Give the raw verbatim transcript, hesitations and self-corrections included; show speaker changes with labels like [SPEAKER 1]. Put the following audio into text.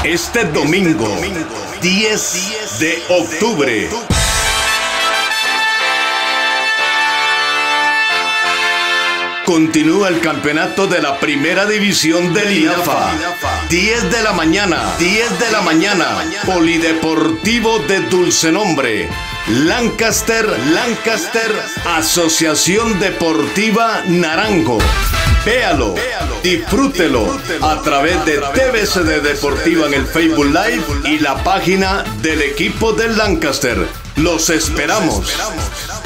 [SPEAKER 1] Este domingo, diez de octubre. Continúa el campeonato de la primera división del INAFA. diez de la mañana, diez de la mañana. Polideportivo de Dulcenombre. Lancaster, Lancaster, Asociación Deportiva Naranjo. Véalo, disfrútelo a través de T V C D Deportiva en el Facebook Live y la página del equipo del Lancaster. Los esperamos.